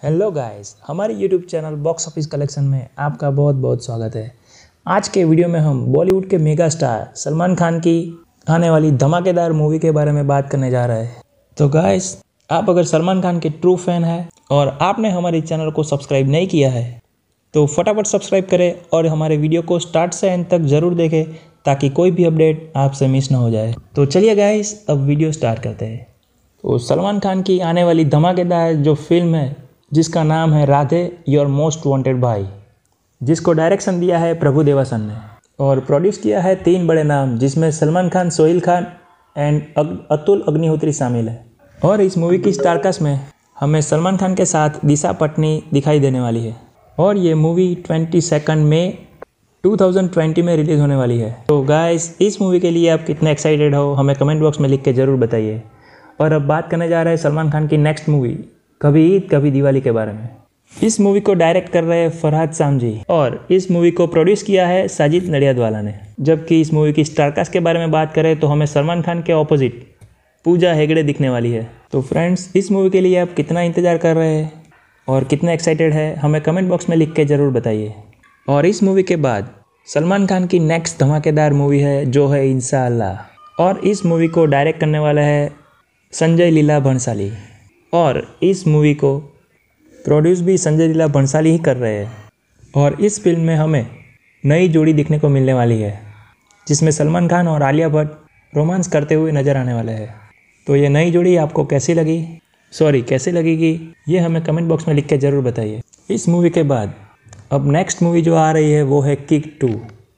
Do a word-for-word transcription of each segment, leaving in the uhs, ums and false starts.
Hello guys, हमारे YouTube channel box office collection में आपका बहुत बहुत स्वागत है। आज के वीडियो में हम बॉलीवुड के मेगा स्टार सलमान खान की आने वाली धमाकेदार मूवी के बारे में बात करने जा रहे हैं। तो गाइस, आप अगर सलमान खान के ट्रू फैन हैं और आपने हमारे चैनल को सब्सक्राइब नहीं किया है तो फटाफट सब्सक्राइब करें और हमारे वीडियो को स्टार्ट से एंड तक ज़रूर देखें ताकि कोई भी अपडेट आपसे मिस ना हो जाए। तो चलिए गाइस, अब वीडियो स्टार्ट करते हैं। तो सलमान खान की आने वाली धमाकेदार जो फिल्म है जिसका नाम है राधे योर मोस्ट वांटेड भाई, जिसको डायरेक्शन दिया है प्रभु देवासन ने और प्रोड्यूस किया है तीन बड़े नाम जिसमें सलमान खान, सोहेल खान एंड अतुल अग्निहोत्री शामिल है। और इस मूवी की स्टारकास्ट में हमें सलमान खान के साथ दिशा पटनी दिखाई देने वाली है और ये movie twenty second May two thousand twenty में रिलीज़ होने वाली है। तो गाइस, इस मूवी के लिए आप कितने एक्साइटेड हो हमें कमेंट बॉक्स में लिख के ज़रूर बताइए। और अब बात करने जा रहे हैं सलमान खान की नेक्स्ट मूवी कभी ईद कभी दिवाली के बारे में। इस मूवी को डायरेक्ट कर रहे हैं फरहाद सामजी और इस मूवी को प्रोड्यूस किया है साजिद नडियादवाला ने। जबकि इस मूवी की स्टारकास्ट के बारे में बात करें तो हमें सलमान खान के ऑपोजिट पूजा हेगड़े दिखने वाली है। तो फ्रेंड्स, इस मूवी के लिए आप कितना इंतज़ार कर रहे हैं और कितने एक्साइटेड है हमें कमेंट बॉक्स में लिख के ज़रूर बताइए। और इस मूवी के बाद सलमान खान की नेक्स्ट धमाकेदार मूवी है जो है इंशाअल्लाह, और इस मूवी को डायरेक्ट करने वाला है संजय लीला भंसाली और इस मूवी को प्रोड्यूस भी संजय लीला भंसाली ही कर रहे हैं। और इस फिल्म में हमें नई जोड़ी दिखने को मिलने वाली है जिसमें सलमान खान और आलिया भट्ट रोमांस करते हुए नज़र आने वाले हैं। तो ये नई जोड़ी आपको कैसी लगी सॉरी कैसी लगेगी ये हमें कमेंट बॉक्स में लिख के ज़रूर बताइए। इस मूवी के बाद अब नेक्स्ट मूवी जो आ रही है वो है किक टू,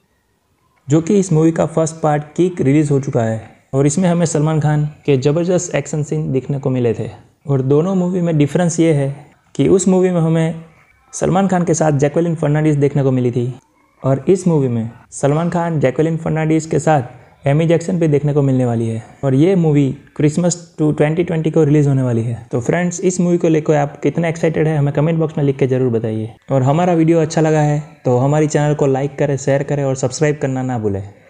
जो कि इस मूवी का फर्स्ट पार्ट किक रिलीज़ हो चुका है और इसमें हमें सलमान खान के ज़बरदस्त एक्शन सीन दिखने को मिले थे। और दोनों मूवी में डिफरेंस ये है कि उस मूवी में हमें सलमान खान के साथ जैक्वेलिन फर्नांडीज देखने को मिली थी और इस मूवी में सलमान खान जैक्वेलिन फर्नांडीज के साथ एमी जैक्सन भी देखने को मिलने वाली है। और ये movie Christmas two twenty twenty को रिलीज़ होने वाली है। तो फ्रेंड्स, इस मूवी को लेकर आप कितने एक्साइटेड है हमें कमेंट बॉक्स में लिख के ज़रूर बताइए। और हमारा वीडियो अच्छा लगा है तो हमारी चैनल को लाइक करें, शेयर करें और सब्सक्राइब करना ना भूलें।